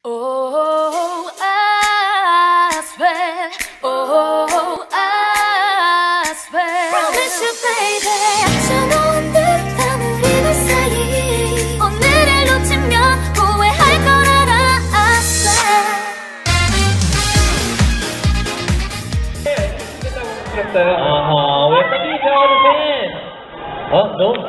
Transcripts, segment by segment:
Oh, I swear. Oh, I swear. Promise you, baby. 차가운 듯한 우리들 사이 오늘을 놓치면 후회할 걸 알아. I swear. We're singing to all the fans. Oh, no.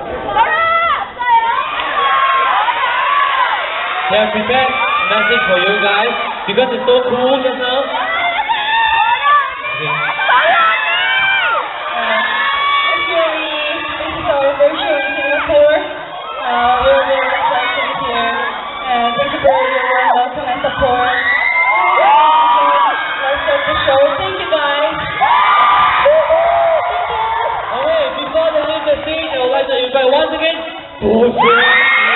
They have prepared message for you guys because it's so cool just now. Okay. Actually, this is our first show in Singapore. We're very excited here. And thank you for your warm welcome and support. Let's start the show. Thank you guys. Okay, before they leave the stage, I would like to invite once again, Bullshit.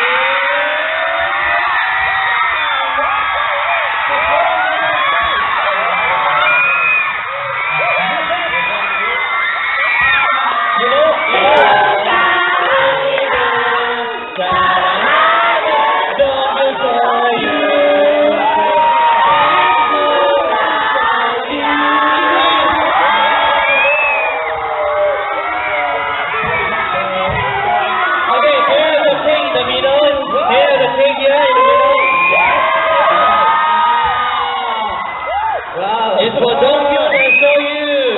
It's for those people that show you.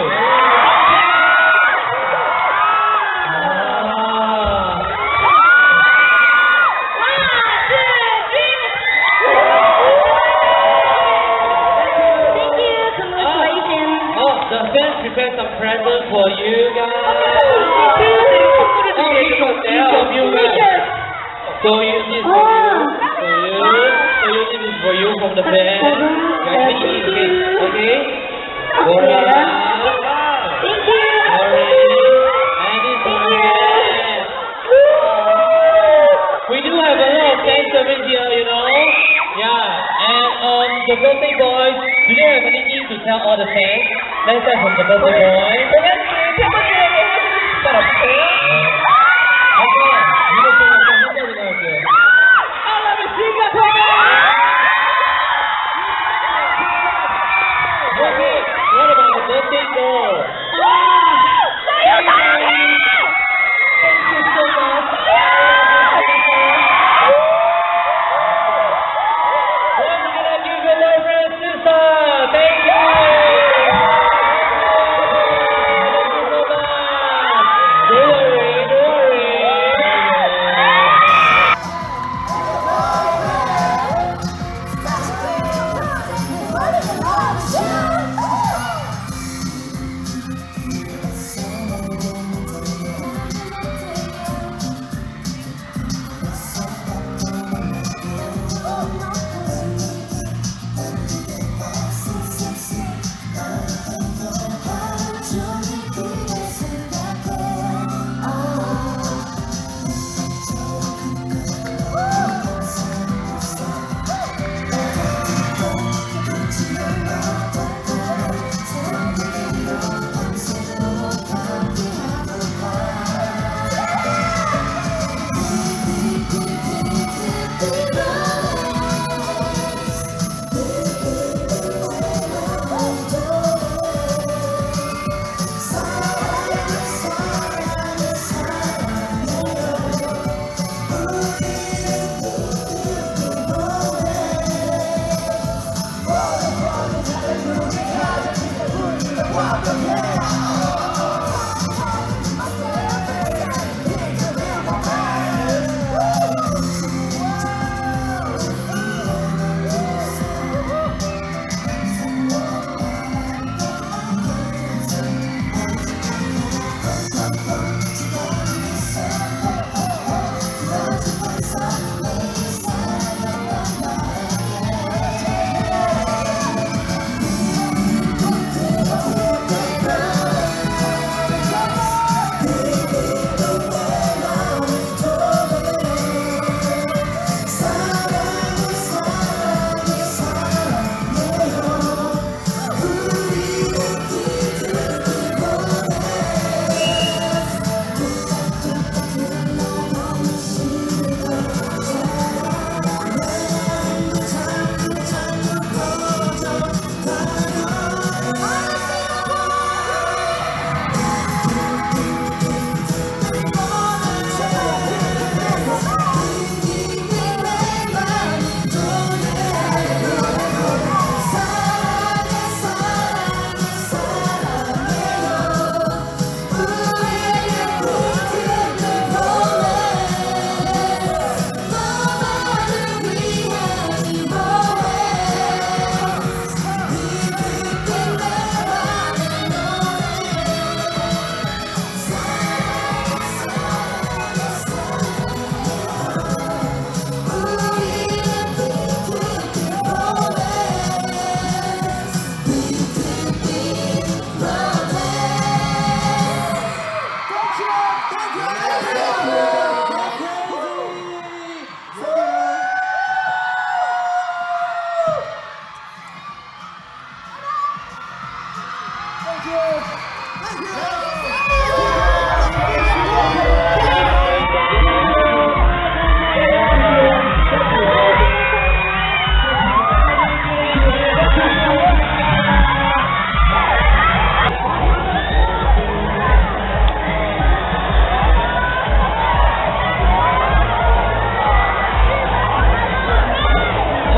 Thank you. Congratulations. Oh, the fans prepared some presents for you guys. So you this is for you. So you this is for you from the fans. Guys, okay? Bora. Thank you. And this for you. We do have a lot of fan service here, you know. Yeah. And the birthday boys, do they have anything to tell all the fans? Let's start from the birthday boys. What about the birthday girl? Thank you so much. Once again, I give your boyfriend sister. Thank you.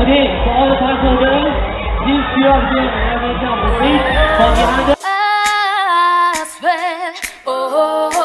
Okay, for all the pass holders, please queue up here whenever it's on the seat. For behind the I swear, oh.